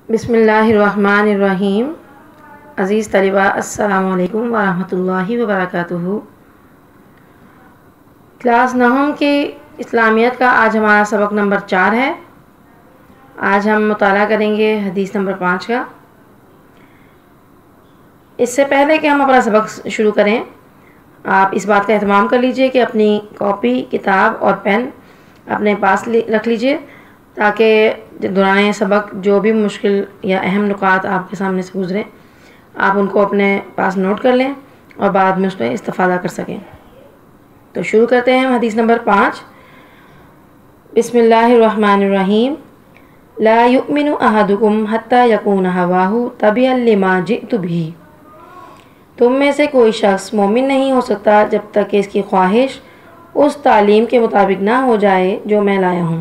بسم اللہ الرحمن الرحیم۔ عزیز طلباء، السلام علیکم ورحمۃ اللہ وبرکاتہ۔ کلاس نہم کے اسلامیت کا آج ہمارا سبق نمبر 4 ہے۔ آج ہم مطالعہ کریں گے حدیث نمبر 5 کا۔ اس سے پہلے کہ ہم اپنا سبق شروع کریں، آپ اس بات کا اہتمام کر لیجئے کہ اپنی کاپی، کتاب اور پین اپنے پاس رکھ لیجئے، تاکہ دوران سبق جو بھی مشکل یا اہم نکات آپ کے سامنے سے گزریں، آپ ان کو اپنے پاس نوٹ کر لیں اور بعد میں اس میں استفادہ کر سکیں۔ تو شروع کرتے ہیں حدیث نمبر 5۔ بسم اللہ الرحمن الرحیم۔ لا یؤمن احدکم حتی یکون ہواہ تبعا لما جئت بہ۔ تم میں سے کوئی شخص مومن نہیں ہو سکتا جب تک کہ اس کی خواہش اس تعلیم کے مطابق نہ ہو جائے جو میں لایا ہوں۔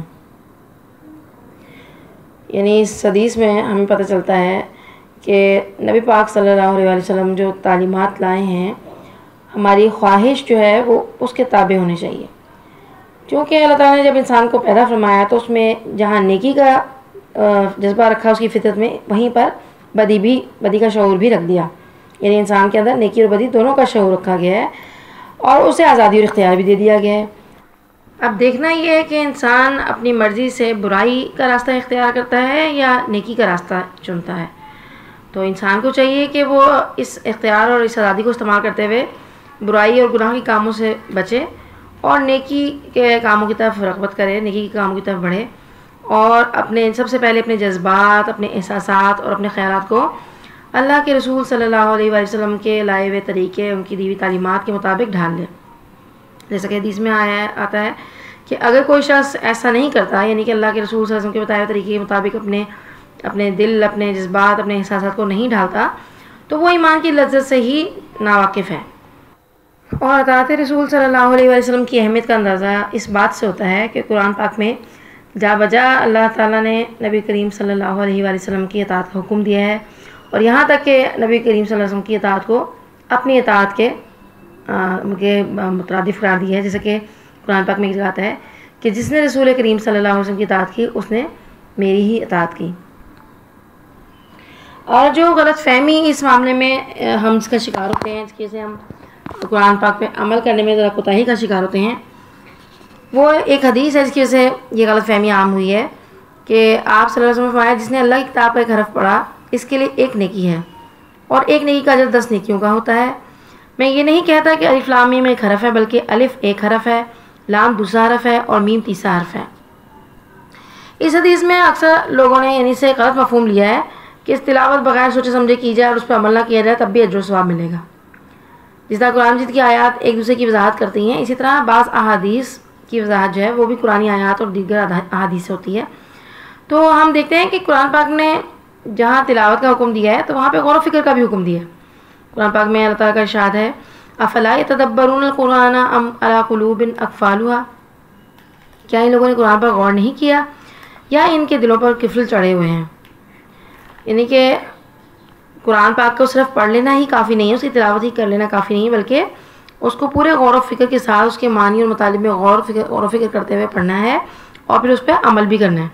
یعنی اس حدیث میں ہمیں پتہ چلتا ہے کہ نبی پاک صلی اللہ علیہ وسلم جو تعلیمات لائے ہیں، ہماری خواہش جو ہے وہ اس کے تابع ہونی چاہیے، کیونکہ اللہ تعالیٰ نے جب انسان کو پیدا فرمایا تو اس میں جہاں نیکی کا جذبہ رکھا اس کی فطرت میں، وہیں پر بدی کا شعور بھی رکھ دیا۔ یعنی انسان کے اندر نیکی اور بدی دونوں کا شعور رکھا گیا ہے اور اسے آزادی اور اختیار بھی دے دیا گیا ہے۔ اب دیکھنا یہ ہے کہ انسان اپنی مرضی سے برائی کا راستہ اختیار کرتا ہے یا نیکی کا راستہ چنتا ہے۔ تو انسان کو چاہیے کہ وہ اس اختیار اور اس آزادی کو استعمال کرتے ہوئے برائی اور گناہ کے کاموں سے بچے اور نیکی کے کاموں کی طرف رغبت کرے، نیکی کے کاموں کی طرف بڑھے، اور سب سے پہلے اپنے جذبات، اپنے احساسات اور اپنے خیالات کو اللہ کے رسول صلی اللہ علیہ وسلم کے لائے ہوئے طریقے، ان کی دی ہوئی تعلیمات کے مطابق ڈھال لے۔ جیسا کہ حدیث میں آتا ہے کہ اگر کوئی شخص ایسا نہیں کرتا، یعنی کہ اللہ کے رسول صلی اللہ علیہ وسلم کے بتائے ہوئے طریقے کے مطابق اپنے دل، اپنے جذبات، اپنے احساسات کو نہیں ڈھالتا، تو وہ ایمان کی لذت سے ہی ناواقف ہے۔ اور اطاعت رسول صلی اللہ علیہ وسلم کی اہمیت کا اندازہ اس بات سے ہوتا ہے کہ قرآن پاک میں جا بجا اللہ تعالیٰ نے نبی کریم صلی اللہ علیہ وسلم کی اطاعت کا حکم دیا ہے، اور یہاں تک کہ نبی کریم صلی اللہ علیہ وسلم کی اطاعت کو اپنی اطاعت کے مترادف قرار دیا ہے۔ جیسے کہ قرآن پاک میں یہ آتا ہے کہ جس نے رسول کریم صلی اللہ علیہ وسلم کی اطاعت کی اس نے میری ہی اطاعت کی۔ اور جو غلط فہمی اس معاملے میں ہم اس کا شکار ہوتے ہیں، جس سے ہم قرآن پاک پہ عمل کرنے میں ذرا کوتاہی کا شکار ہوتے ہیں، وہ ایک حدیث ہے جس کی وجہ سے یہ غلط فہمی عام ہوئی ہے کہ آپ صلی اللہ علیہ وسلم نے فرمایا جس نے اللہ کی کتاب کا ایک حرف پڑھا اس کے لیے ایک نیکی ہے، اور ایک نیکی کا اجر 10 نیکیوں کا ہوتا ہے۔ میں یہ نہیں کہتا کہ الف لام میم ایک حرف ہے، بلکہ الف ایک حرف ہے، لام دوسرا حرف ہے اور میم تیسرا حرف ہے۔ اس حدیث میں اکثر لوگوں نے یعنی سے غلط مفہوم لیا ہے کہ اس تلاوت بغیر سوچے سمجھے کی جائے اور اس پہ عمل نہ کیا جائے تب بھی اجر و ثواب ملے گا۔ جس طرح قرآن مجید کی آیات ایک دوسرے کی وضاحت کرتی ہیں، اسی طرح بعض احادیث کی وضاحت جو ہے وہ بھی قرآنی آیات اور دیگر احادیث سے ہوتی ہے۔ تو ہم دیکھتے ہیں کہ قرآن پاک نے جہاں تلاوت کا حکم دیا ہے تو وہاں پہ غور و فکر کا بھی حکم دیا ہے۔ قرآن پاک میں اللہ تعالیٰ کا ارشاد ہے افلا یتدبرون القرآن ام علی قلوب اقفالها، کیا ان لوگوں نے قرآن پر غور نہیں کیا یا ان کے دلوں پر قفل چڑھے ہوئے ہیں؟ یعنی کہ قرآن پاک کو صرف پڑھ لینا ہی کافی نہیں ہے، اس کی تلاوت ہی کر لینا کافی نہیں ہے، بلکہ اس کو پورے غور و فکر کے ساتھ اس کے معنی اور مطالب میں غور و فکر کرتے ہوئے پڑھنا ہے اور پھر اس پہ عمل بھی کرنا ہے۔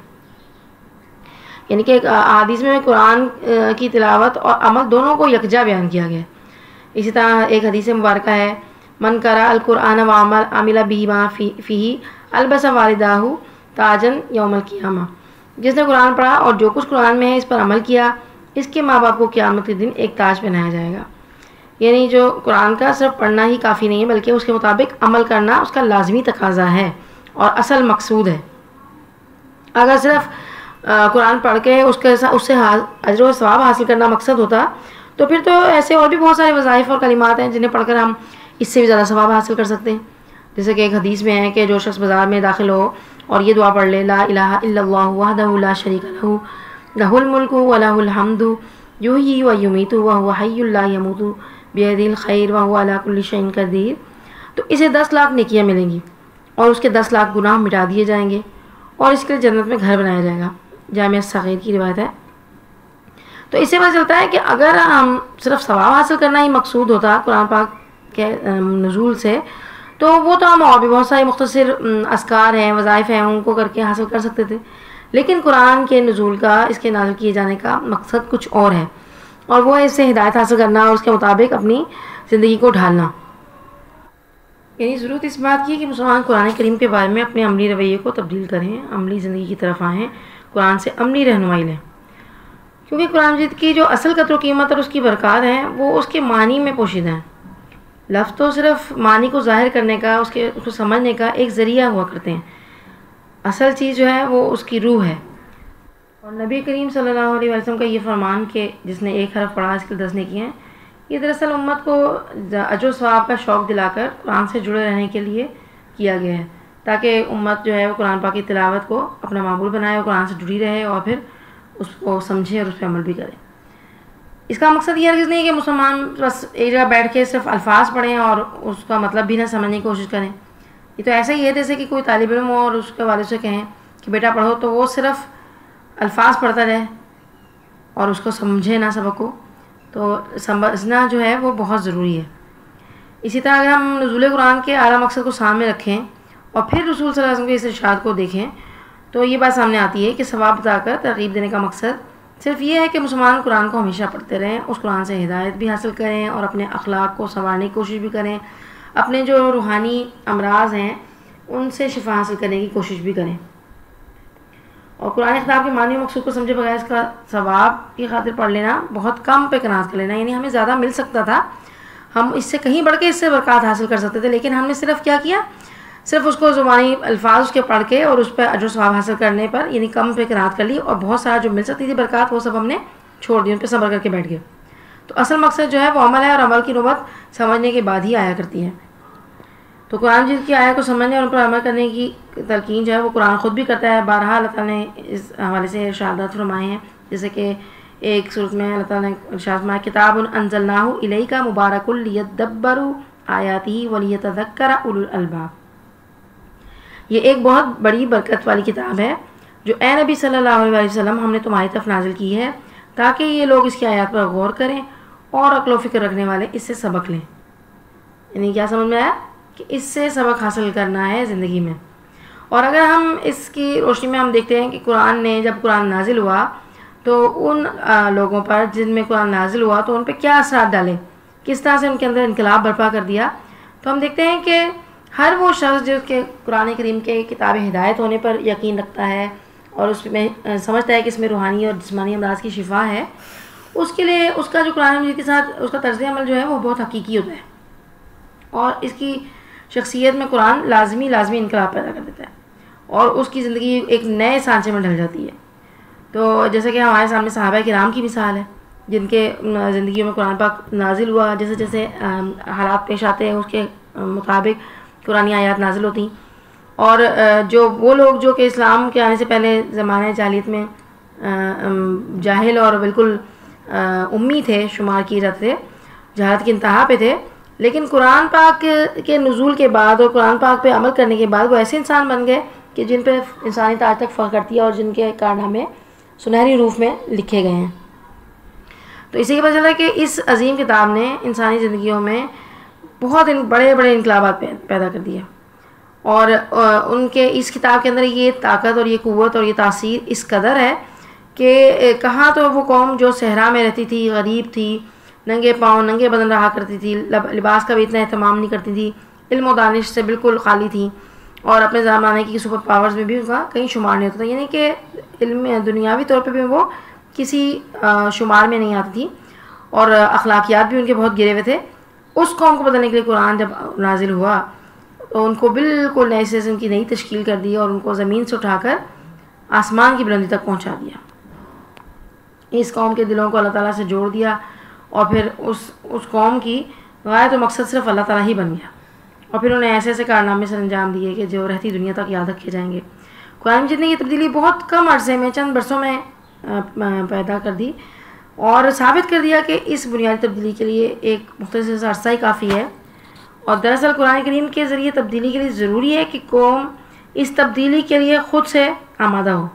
یعنی کہ حدیث میں قرآن کی تلاوت اور عمل دونوں کو یکجا بیان کیا گیا ہے۔ اسی طرح ایک حدیث مبارکہ ہے من قرأ القرآن وعمل به ما فیہ البس والداہ تاجا یوم القیامہ، جس نے قرآن پڑھا اور جو کچھ قرآن میں ہے اس پر عمل کیا، اس کے ماں باپ کو قیامت کے دن ایک تاج پہنایا جائے گا۔ یعنی جو قرآن کا صرف پڑھنا ہی کافی نہیں ہے، بلکہ اس کے مطابق عمل کرنا اس کا لازمی تقاضا ہے اور اصل مقصود ہے۔ اگر صرف قرآن پڑھ کے اس سے اجر و ثواب حاصل کرنا مقصد ہوتا تو پھر تو ایسے اور بھی بہت سارے وظائف اور کلمات ہیں جنہیں پڑھ کر ہم اس سے بھی زیادہ ثواب حاصل کر سکتے ہیں۔ جیسے کہ ایک حدیث میں ہے کہ جو شخص بازار میں داخل ہو اور یہ دعا پڑھ لے لا الہ الا اللہ وحدہ لا شریک لہ لہ الملک ولہ الحمد یحیی و یمیت وہو حی لا یموت بیدہ الخیر وہو علی کل شیء قدیر، تو اسے 10 لاکھ نیکیاں ملیں گی اور اس کے 10 لاکھ گناہ مٹا دیے جائیں گے اور اس کے لیے جنت میں گھر بنایا جائے گا۔ جامعہ صغیر کی روایت ہے۔ تو اس سے پتہ چلتا ہے کہ اگر ہم صرف ثواب حاصل کرنا ہی مقصود ہوتا قرآن پاک کے نزول سے، تو وہ تو ہم اور بھی بہت سارے مختصر اذکار ہیں، وظائف ہیں، ان کو کر کے حاصل کر سکتے تھے، لیکن قرآن کے نزول کا، اس کے نازل کیے جانے کا مقصد کچھ اور ہے، اور وہ ہے اس سے ہدایت حاصل کرنا اور اس کے مطابق اپنی زندگی کو ڈھالنا۔ یعنی ضرورت اس بات کی ہے کہ مسلمان قرآن کریم کے بارے میں اپنے عملی رویے کو تبدیل کریں، عملی زندگی کی طرف آئیں، قرآن سے عملی رہنمائی لیں، کیونکہ قرآن مجید کی جو اصل قدر و قیمت اور اس کی برکات ہیں وہ اس کے معنی میں پوشیدہ ہیں۔ لفظ تو صرف معنی کو ظاہر کرنے کا، اس کو سمجھنے کا ایک ذریعہ ہوا کرتے ہیں، اصل چیز جو ہے وہ اس کی روح ہے۔ اور نبی کریم صلی اللہ علیہ وسلم کا یہ فرمان کہ جس نے ایک حرف پڑھا اس کے 10 نیکیاں ہیں، یہ دراصل امت کو اجر و ثواب کا شوق دلا کر قرآن سے جڑے رہنے کے لیے کیا گیا ہے، تاکہ امت جو ہے وہ قرآن پاک کی تلاوت کو اپنا معمول بنائے اور قرآن سے جڑی رہے اور پھر اس کو سمجھے اور اس پہ عمل بھی کرے۔ اس کا مقصد یہ ہرگز نہیں کہ مسلمان بس ایک جگہ بیٹھ کے صرف الفاظ پڑھیں اور اس کا مطلب بھی نہ سمجھنے کی کوشش کریں۔ یہ تو ایسا ہی ہے جیسے کہ کوئی طالب علم ہو اور اس کے والد سے کہیں کہ بیٹا پڑھو، تو وہ صرف الفاظ پڑھتا رہے اور اس کو سمجھے نہ سبق کو، تو سمجھنا جو ہے وہ بہت ضروری ہے۔ اسی طرح اگر ہم نزول قرآن کے اعلیٰ مقصد کو سامنے رکھیں اور پھر رسول صلی اللہ علیہ وسلم کے اس ارشاد کو دیکھیں تو یہ بات سامنے آتی ہے کہ ثواب بتا کر ترغیب دینے کا مقصد صرف یہ ہے کہ مسلمان قرآن کو ہمیشہ پڑھتے رہیں، اس قرآن سے ہدایت بھی حاصل کریں اور اپنے اخلاق کو سنوارنے کی کوشش بھی کریں، اپنے جو روحانی امراض ہیں ان سے شفا حاصل کرنے کی کوشش بھی کریں، اور قرآن خطاب کے معنی و مقصود کو سمجھے بغیر اس کا ثواب کی خاطر پڑھ لینا بہت کم پہ کناز کر لینا، یعنی ہمیں زیادہ مل سکتا تھا، ہم اس سے کہیں بڑھ کے اس سے برکات حاصل کر سکتے تھے، لیکن ہم نے صرف کیا کیا، صرف اس کو زبانی الفاظ اس کے پڑھ کے اور اس پہ اجر و ثواب حاصل کرنے پر یعنی کم پہ قناعت کر لی، اور بہت سارا جو مل سکتی تھی برکات وہ سب ہم نے چھوڑ دی، ان پہ صبر کر کے بیٹھ گئے۔ تو اصل مقصد جو ہے وہ عمل ہے، اور عمل کی نوبت سمجھنے کے بعد ہی آیا کرتی ہے۔ تو قرآن جس کی آیا کو سمجھنے اور ان پر عمل کرنے کی تلقین جو ہے وہ قرآن خود بھی کرتا ہے۔ بارہا اللہ تعالیٰ نے اس حوالے سے ارشادات فرمائے ہیں، جیسے کہ ایک صورت میں اللہ تعالیٰ نے ارشاد فرمایا کتاب انزلناہ الیک مبارک لیدبروا آیاتہ ولیتذکر اولو الالباب، یہ ایک بہت بڑی برکت والی کتاب ہے جو اے نبی صلی اللہ علیہ وسلم ہم نے تمہاری طرف نازل کی ہے تاکہ یہ لوگ اس کی آیات پر غور کریں اور عقل و فکر رکھنے والے اس سے سبق لیں۔ یعنی کیا سمجھ میں آیا کہ اس سے سبق حاصل کرنا ہے زندگی میں۔ اور اگر ہم اس کی روشنی میں ہم دیکھتے ہیں کہ جب قرآن نازل ہوا تو ان لوگوں پر جن میں قرآن نازل ہوا تو ان پہ کیا اثرات ڈالے، کس طرح سے ان کے اندر انقلاب برپا کر دیا، تو ہم دیکھتے ہیں کہ ہر وہ شخص جو کہ قرآن کریم کے کتاب ہدایت ہونے پر یقین رکھتا ہے اور اس میں سمجھتا ہے کہ اس میں روحانی اور جسمانی امراض کی شفا ہے، اس کے لیے اس کا جو قرآن مجید کے ساتھ اس کا طرز عمل جو ہے وہ بہت حقیقی ہوتا ہے، اور اس کی شخصیت میں قرآن لازمی انقلاب پیدا کر دیتا ہے اور اس کی زندگی ایک نئے سانچے میں ڈھل جاتی ہے۔ تو جیسے کہ ہمارے سامنے صحابہ کرام کی مثال ہے، جن کے زندگیوں میں قرآن پاک نازل ہوا، جیسے جیسے حالات پیش آتے ہیں اس کے مطابق قرآنی آیات نازل ہوتی، اور جو وہ لوگ جو کہ اسلام کے آنے سے پہلے زمانہ جاہلیت میں جاہل اور بالکل امی تھے، شمار کیے جاتے تھے، جہالت کی انتہا پہ تھے، لیکن قرآن پاک کے نزول کے بعد اور قرآن پاک پہ عمل کرنے کے بعد وہ ایسے انسان بن گئے کہ جن پہ انسانیت آج تک فخر کرتی ہے اور جن کے کارنامے سنہری روپ میں لکھے گئے ہیں۔ تو اسی کے پتہ چلا کہ اس عظیم کتاب نے انسانی زندگیوں میں بہت بڑے بڑے انقلابات پیدا کر دیے، اور ان کے اس کتاب کے اندر یہ طاقت اور یہ قوت اور یہ تاثیر اس قدر ہے کہ کہاں تو وہ قوم جو صحرا میں رہتی تھی، غریب تھی، ننگے پاؤں ننگے بدن رہا کرتی تھی، لباس کا بھی اتنا اہتمام نہیں کرتی تھی، علم و دانش سے بالکل خالی تھی، اور اپنے زمانے کی سپر پاورز میں بھی ان کا کہیں شمار نہیں ہوتا تھا، یعنی کہ علم دنیاوی طور پہ بھی وہ کسی شمار میں نہیں آتی تھی، اور اخلاقیات بھی ان کے بہت گرے ہوئے تھے۔ اس قوم کو بدلنے کے لیے قرآن جب نازل ہوا تو ان کو بالکل نئے سے ان کی نئی تشکیل کر دی اور ان کو زمین سے اٹھا کر آسمان کی بلندی تک پہنچا دیا۔ اس قوم کے دلوں کو اللہ تعالیٰ سے جوڑ دیا، اور پھر اس قوم کی غایت و مقصد صرف اللہ تعالیٰ ہی بن گیا، اور پھر انہیں ایسے ایسے کارنامے سے انجام دیے کہ جو رہتی دنیا تک یاد رکھے جائیں گے۔ قرآن مجید نے یہ تبدیلی بہت کم عرصے میں، چند برسوں میں پیدا کر دی، اور ثابت کر دیا کہ اس بنیادی تبدیلی کے لیے ایک مختصر عرصہ ہی کافی ہے، اور دراصل قرآن کریم کے ذریعے تبدیلی کے لیے ضروری ہے کہ قوم اس تبدیلی کے لیے خود سے آمادہ ہو۔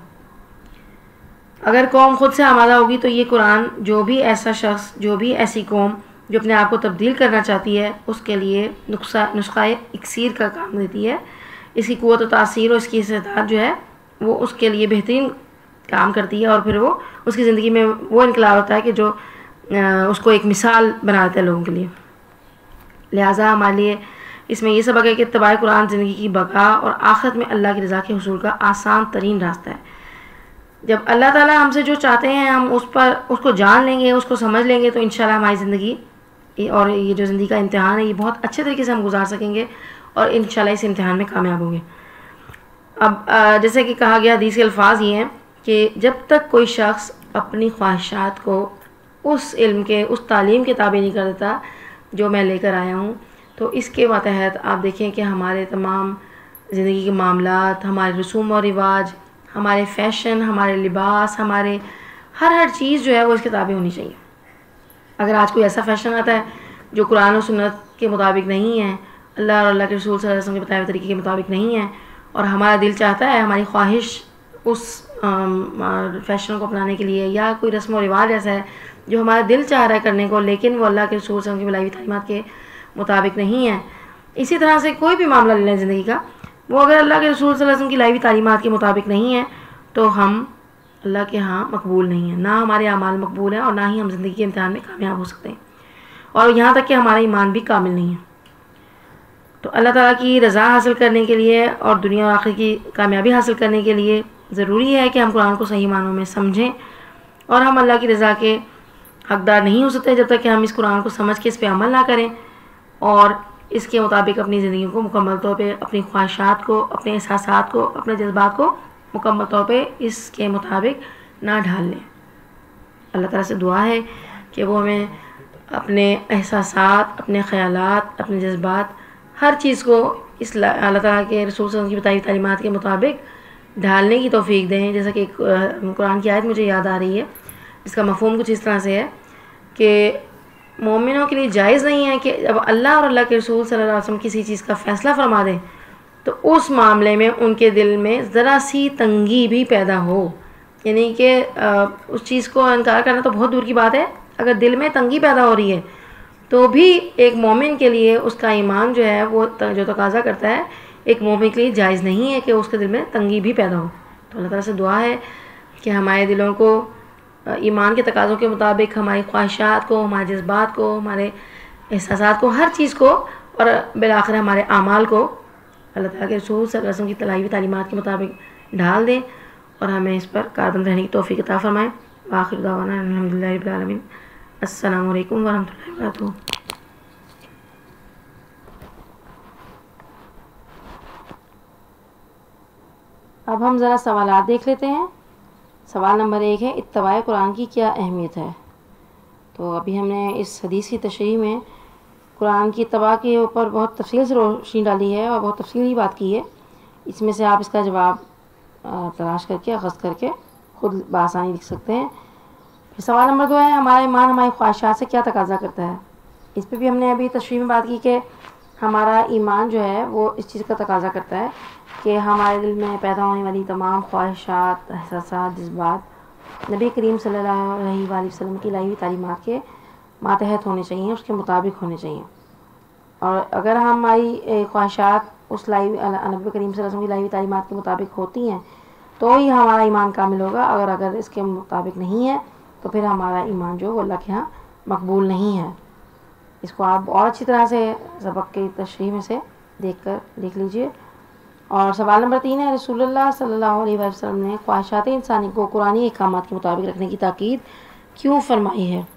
اگر قوم خود سے آمادہ ہوگی تو یہ قرآن جو بھی ایسا شخص، جو بھی ایسی قوم جو اپنے آپ کو تبدیل کرنا چاہتی ہے، اس کے لیے نسخہ اکسیر کا کام دیتی ہے۔ اس کی قوت و تاثیر اور اس کی استطاعت جو ہے وہ اس کے لیے بہترین کام کرتی ہے اور پھر وہ اس کی زندگی میں وہ انقلاب ہوتا ہے کہ جو اس کو ایک مثال بنا دیتا ہے لوگوں کے لیے. لہٰذا ہمارے لیے اس میں یہ سبق ہے کہ اتباع قرآن زندگی کی بقا اور آخرت میں اللہ کی رضا کے حصول کا آسان ترین راستہ ہے. جب اللہ تعالیٰ ہم سے جو چاہتے ہیں ہم اس کو جان لیں گے, اس کو سمجھ لیں گے, تو انشاءاللہ ہماری زندگی اور یہ جو زندگی کا امتحان ہے یہ بہت اچھے طریقے سے ہم گزار سکیں گے اور انشاءاللہ اس امتحان میں کامیاب ہوں گے. اب جیسے کہ کہا گیا حدیث کے الفاظ یہ ہیں کہ جب تک کوئی شخص اپنی خواہشات کو اس علم کے, اس تعلیم کے تابع نہیں کر دیتا جو میں لے کر آیا ہوں, تو اس کے ماتحت آپ دیکھیں کہ ہمارے تمام زندگی کے معاملات, ہمارے رسوم و رواج, ہمارے فیشن, ہمارے لباس, ہمارے ہر چیز جو ہے وہ اس کے تابع ہونی چاہیے. اگر آج کوئی ایسا فیشن آتا ہے جو قرآن و سنت کے مطابق نہیں ہے, اللہ اور اللہ کے رسول صلی اللہ علیہ وسلم کے بتائے ہوئے طریقے کے مطابق نہیں ہے, اور ہمارا دل چاہتا ہے, ہماری خواہش اس فیشن کو اپنانے کے لیے, یا کوئی رسم و رواج ایسا ہے جو ہمارا دل چاہ رہا ہے کرنے کو لیکن وہ اللہ کے رسول صلی اللہ علیہ وسلم کی بلائی تعلیمات کے مطابق نہیں ہے. اسی طرح سے کوئی بھی معاملہ لے لیں زندگی کا, وہ اگر اللہ کے رسول صلی اللہ علیہ وسلم کی لائی تعلیمات کے مطابق نہیں ہے تو ہم اللہ کے ہاں مقبول نہیں ہیں, نہ ہمارے اعمال مقبول ہیں اور نہ ہی ہم زندگی کے امتحان میں کامیاب ہو سکتے ہیں, اور یہاں تک کہ ہمارا ایمان بھی کامل نہیں ہے. تو اللہ تعالیٰ کی رضا حاصل کرنے کے لیے اور دنیا اور آخرت کی کامیابی حاصل کرنے کے لیے ضروری ہے کہ ہم قرآن کو صحیح معنوں میں سمجھیں, اور ہم اللہ کی رضا کے حقدار نہیں ہو سکتے جب تک کہ ہم اس قرآن کو سمجھ کے اس پہ عمل نہ کریں اور اس کے مطابق اپنی زندگی کو مکمل طور پہ, اپنی خواہشات کو, اپنے احساسات کو, اپنے جذبات کو مکمل طور پہ اس کے مطابق نہ ڈھال لیں. اللہ تعالیٰ سے دعا ہے کہ وہ ہمیں اپنے احساسات, اپنے خیالات, اپنے جذبات, ہر چیز کو اس اللہ تعالیٰ کے رسول صلی اللہ علیہ وسلم کی بتائی تعلیمات کے مطابق ڈھالنے کی توفیق دیں. جیسا کہ قرآن کی آیت مجھے یاد آ رہی ہے جس کا مفہوم کچھ اس طرح سے ہے کہ مومنوں کے لیے جائز نہیں ہے کہ جب اللہ اور اللہ کے رسول صلی اللہ علیہ وسلم کسی چیز کا فیصلہ فرما دیں تو اس معاملے میں ان کے دل میں ذرا سی تنگی بھی پیدا ہو. یعنی کہ اس چیز کو انکار کرنا تو بہت دور کی بات ہے, اگر دل میں تنگی پیدا ہو رہی ہے تو بھی ایک مومن کے لیے اس کا ایمان جو ہے وہ جو تقاضا کرتا ہے, ایک مومن کے لیے جائز نہیں ہے کہ اس کے دل میں تنگی بھی پیدا ہو. تو اللہ تعالیٰ سے دعا ہے کہ ہمارے دلوں کو ایمان کے تقاضوں کے مطابق ہماری خواہشات کو, ہمارے جذبات کو, ہمارے احساسات کو, ہر چیز کو اور بالآخر ہمارے اعمال کو اللہ تعالیٰ کے رسول صلی اللہ علیہ وسلم کی تلائی تعلیمات کے مطابق ڈھال دیں اور ہمیں اس پر کاربند رہنے کی توفیق عطا فرمائیں. وآخر دعوانا الحمدللہ رب العالمین. السلام علیکم ورحمۃ اللہ وبرکاتہ. اب ہم ذرا سوالات دیکھ لیتے ہیں. سوال نمبر 1 ہے اتباع قرآن کی کیا اہمیت ہے. تو ابھی ہم نے اس حدیث کی تشریح میں قرآن کی اتباع کے اوپر بہت تفصیل سے روشنی ڈالی ہے اور بہت تفصیلی بات کی ہے. اس میں سے آپ اس کا جواب تلاش کر کے اخذ کر کے خود بآسانی لکھ سکتے ہیں. پھر سوال نمبر 2 ہے ہمارا ایمان ہماری خواہشات سے کیا تقاضا کرتا ہے. اس پہ بھی ہم نے ابھی تشریح میں بات کی کہ ہمارا ایمان جو ہے وہ اس چیز کا تقاضا کرتا ہے کہ ہمارے دل میں پیدا ہونے والی تمام خواہشات, احساسات, جذبات نبی کریم صلی اللہ علیہ وآلہ وسلم کی لائی ہوئی تعلیمات کے ماتحت ہونے چاہیے, اس کے مطابق ہونے چاہیے. اور اگر ہماری خواہشات اس نبی کریم صلی اللہ علیہ وسلم کی لائی ہوئی تعلیمات کے مطابق ہوتی ہیں تو ہی ہمارا ایمان کامل ہوگا. اگر اس کے مطابق نہیں ہے تو پھر ہمارا ایمان جو وہ اللہ کے ہاں مقبول نہیں ہے. اس کو آپ اور اچھی طرح سے سبق کی تشریح میں سے دیکھ کر لکھ لیجئے. اور سوال نمبر 3 ہے رسول اللہ صلی اللہ علیہ وسلم نے خواہشات انسانی کو قرآنی احکامات کے مطابق رکھنے کی تاکید کیوں فرمائی ہے.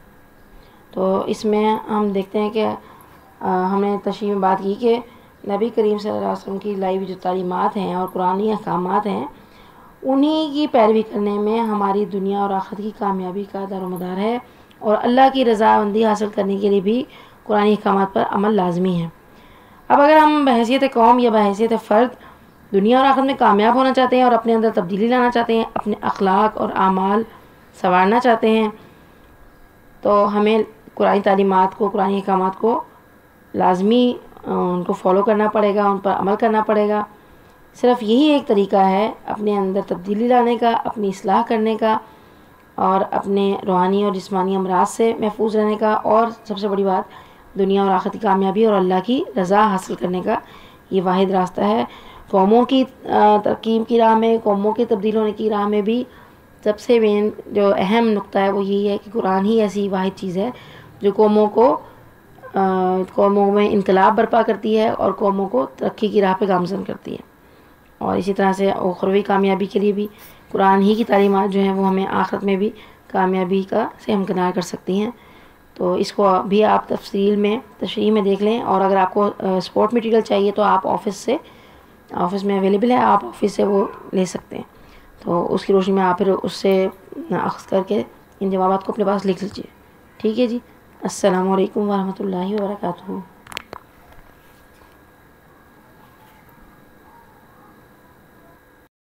تو اس میں ہم دیکھتے ہیں کہ ہم نے تشریح میں بات کی کہ نبی کریم صلی اللہ علیہ وسلم کی لائی ہوئی جو تعلیمات ہیں اور قرآنی احکامات ہیں انہی کی پیروی کرنے میں ہماری دنیا اور آخرت کی کامیابی کا دار و مدار ہے, اور اللہ کی رضامندی حاصل کرنے کے لیے بھی قرآنی احکامات پر عمل لازمی ہے. اب اگر ہم بحیثیت قوم یا بحیثیت فرد دنیا اور آخرت میں کامیاب ہونا چاہتے ہیں اور اپنے اندر تبدیلی لانا چاہتے ہیں, اپنے اخلاق اور اعمال سنوارنا چاہتے ہیں, تو ہمیں قرآنی تعلیمات کو, قرآنی احکامات کو لازمی ان کو فالو کرنا پڑے گا, ان پر عمل کرنا پڑے گا. صرف یہی ایک طریقہ ہے اپنے اندر تبدیلی لانے کا, اپنی اصلاح کرنے کا اور اپنے روحانی اور جسمانی امراض سے محفوظ رہنے کا, اور سب سے بڑی بات دنیا اور آخرت کی کامیابی اور اللہ کی رضا حاصل کرنے کا یہ واحد راستہ ہے. قوموں کی ترقی کی راہ میں, قوموں کے تبدیل ہونے کی راہ میں بھی سب سے مین جو اہم نقطہ ہے وہ یہی ہے کہ قرآن ہی ایسی واحد چیز ہے جو قوموں میں انقلاب برپا کرتی ہے اور قوموں کو ترقی کی راہ پہ گامزن کرتی ہے. اور اسی طرح سے اخروی کامیابی کے لیے بھی قرآن ہی کی تعلیمات جو ہیں وہ ہمیں آخرت میں بھی کامیابی سے ہمکنار کر سکتی ہیں. تو اس کو بھی آپ تشریح میں دیکھ لیں. اور اگر آپ کو سپورٹ مٹیریل چاہیے تو آپ آفس میں اویلیبل ہے, آپ آفس سے وہ لے سکتے ہیں. تو اس کی روشنی میں آپ پھر اس سے اخذ کر کے ان جوابات کو اپنے پاس لکھ لیجیے. ٹھیک ہے جی. السلام علیکم ورحمۃ اللہ وبرکاتہ.